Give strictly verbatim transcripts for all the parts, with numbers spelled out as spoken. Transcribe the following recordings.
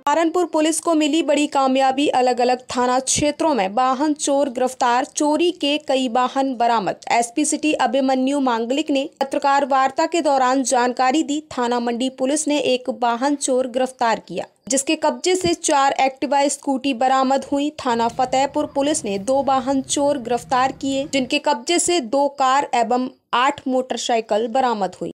Saharanpur police को मिली बड़ी कामयाबी। अलग अलग थाना क्षेत्रों में वाहन चोर गिरफ्तार, चोरी के कई वाहन बरामद। एसपी सिटी अभिमन्यु मांगलिक ने पत्रकार वार्ता के दौरान जानकारी दी। थाना मंडी पुलिस ने एक वाहन चोर गिरफ्तार किया, जिसके कब्जे से चार एक्टिवा स्कूटी बरामद हुई। थाना फतेहपुर पुलिस ने दो वाहन चोर गिरफ्तार किए, जिनके कब्जे से दो कार एवं आठ मोटरसाइकिल बरामद हुई।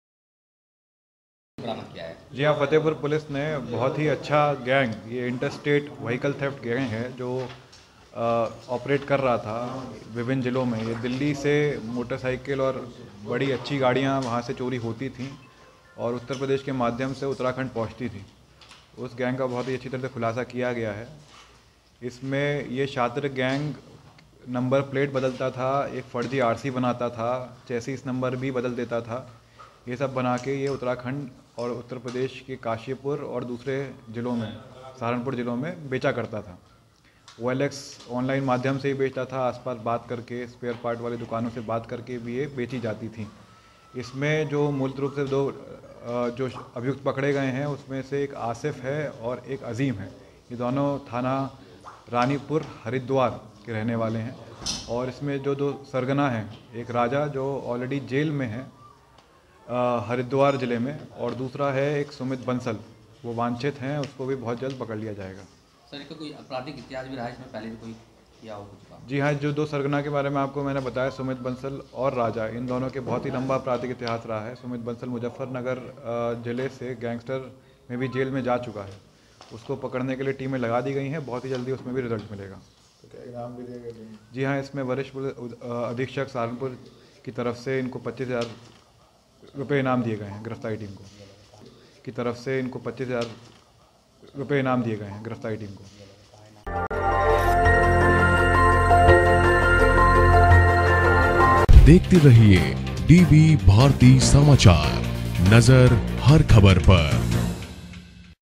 जी हाँ, फतेहपुर पुलिस ने बहुत ही अच्छा गैंग, ये इंटरस्टेट व्हीकल थेफ्ट गैंग है जो ऑपरेट कर रहा था विभिन्न ज़िलों में। ये दिल्ली से मोटरसाइकिल और बड़ी अच्छी गाड़ियाँ वहाँ से चोरी होती थीं और उत्तर प्रदेश के माध्यम से उत्तराखंड पहुँचती थी। उस गैंग का बहुत ही अच्छी तरह से खुलासा किया गया है। इसमें ये छात्र गैंग नंबर प्लेट बदलता था, एक फर्जी आरसी बनाता था, चेसिस नंबर भी बदल देता था। ये सब बना के ये उत्तराखंड और उत्तर प्रदेश के काशीपुर और दूसरे ज़िलों में, सहारनपुर ज़िलों में बेचा करता था। ओ एल एक्स ऑनलाइन माध्यम से ही बेचता था, आसपास बात करके, स्पेयर पार्ट वाली दुकानों से बात करके भी ये बेची जाती थी। इसमें जो मूल रूप से दो जो अभियुक्त पकड़े गए हैं उसमें से एक आसिफ है और एक अजीम है। ये दोनों थाना रानीपुर हरिद्वार के रहने वाले हैं। और इसमें जो दो सरगना हैं, एक राजा जो ऑलरेडी जेल में है हरिद्वार ज़िले में, और दूसरा है एक सुमित बंसल, वो वांछित हैं, उसको भी बहुत जल्द पकड़ लिया जाएगा। सर, इसका कोई आपराधिक इतिहास भी रहा है इसमें, पहले भी कोई किया हो कुछ काम? जी हाँ, जो दो सरगना के बारे में आपको मैंने बताया, सुमित बंसल और राजा, इन दोनों के बहुत ही लंबा आपराधिक इतिहास रहा है। सुमित बंसल मुजफ्फरनगर ज़िले से गैंगस्टर में भी जेल में जा चुका है। उसको पकड़ने के लिए टीमें लगा दी गई हैं, बहुत ही जल्दी उसमें भी रिजल्ट मिलेगा। तो क्या इनाम भी देगा? जी हाँ, इसमें वरिष्ठ अधीक्षक सहारनपुर की तरफ से इनको पच्चीस हज़ार रुपये इनाम दिए गए हैं। गिरफ्तारी टीम को की तरफ से इनको पच्चीस हज़ार रुपये इनाम दिए गए हैं गिरफ्तारी टीम को। देखते रहिए डीवी भारती समाचार, नजर हर खबर पर।